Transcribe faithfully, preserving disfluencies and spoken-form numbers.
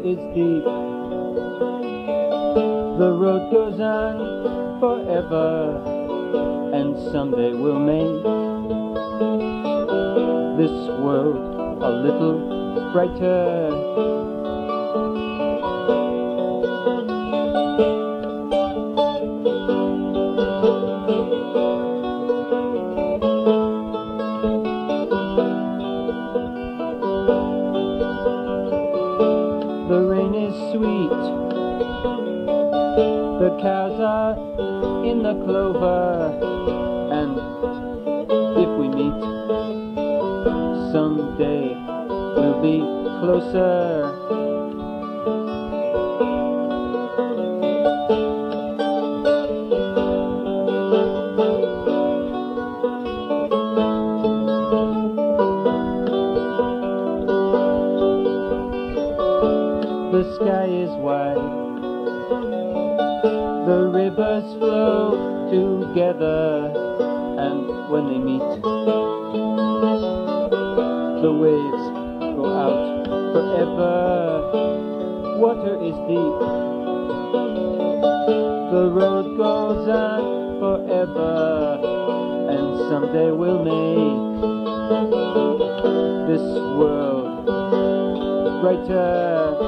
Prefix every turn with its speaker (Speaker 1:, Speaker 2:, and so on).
Speaker 1: is deep. The road goes on forever, and someday we'll make this world a little brighter. The rain is sweet, the cows are in the clover, and if we meet someday, we'll be closer. The sky is wide, the rivers flow together, and when they meet, the waves go out forever. Water is deep, the road goes on forever, and someday we'll make this world brighter.